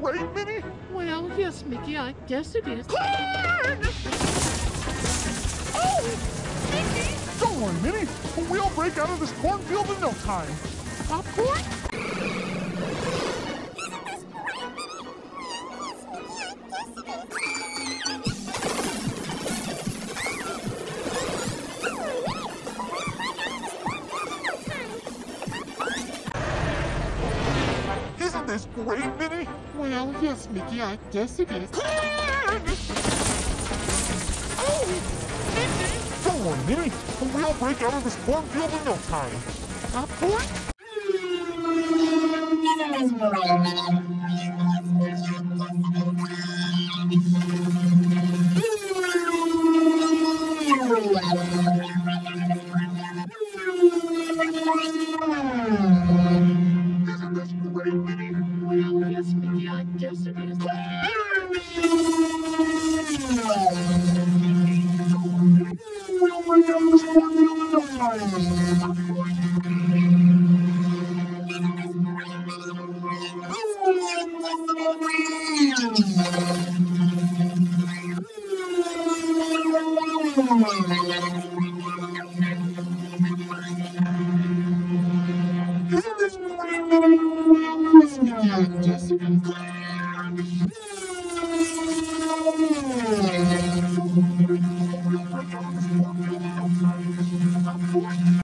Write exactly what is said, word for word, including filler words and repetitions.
great, Minnie? Well, yes, Mickey, I guess it is. Corn! Oh! Mickey! Don't worry, Minnie. We'll break out of this cornfield in no time. Popcorn? Isn't this great, Minnie? Well, yes, Mickey, I guess it is. Corn! Oh! Mickey! Don't worry, Minnie. We'll break out of this cornfield in no time. Popcorn? Isn't this great, Minnie? Well, yes, Mickey, I guess it is.